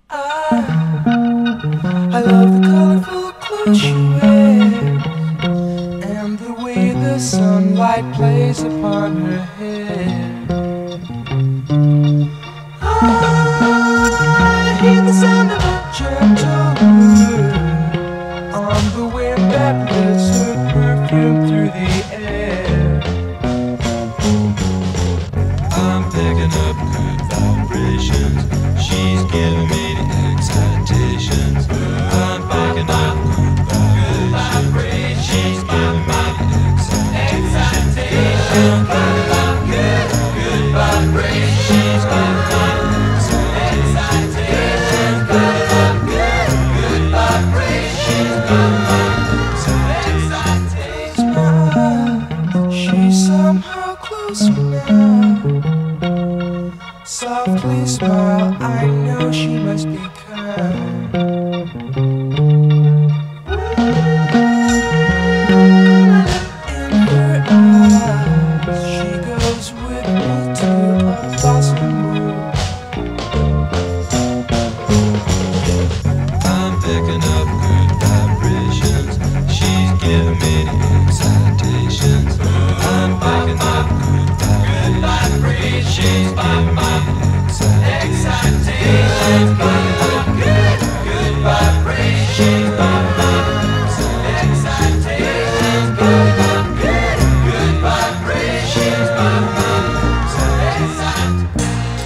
I love the colorful clothes she wears and the way the sunlight plays upon her hair. I hear the sound of a gentle word on the wind that lifts her perfume through the air. I'm picking up good vibrations. She's giving me the excitations. I'm picking up good vibrations. She's giving me the excitations. I'm picking up good vibrations. She's giving me the excitations. Picking up good vibrations. She's giving me the excitations. She's somehow closer now. Softly smile, I know she must be kind. In her eyes, she goes with me to a blossom room. I'm picking up good vibrations. She's giving me the excitations. I'm picking up good vibrations. She's giving me the excitations. I'm picking up good vibrations. She's giving me the excitations. Picking up good vibrations. She's giving me the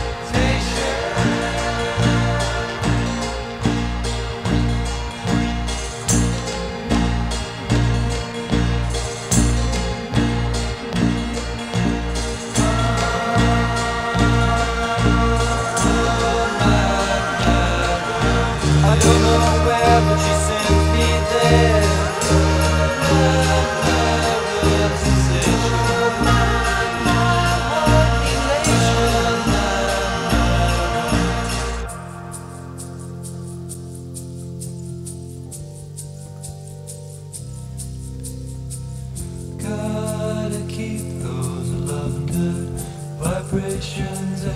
I don't know where, but she sends me there. Gotta keep those loving good vibrations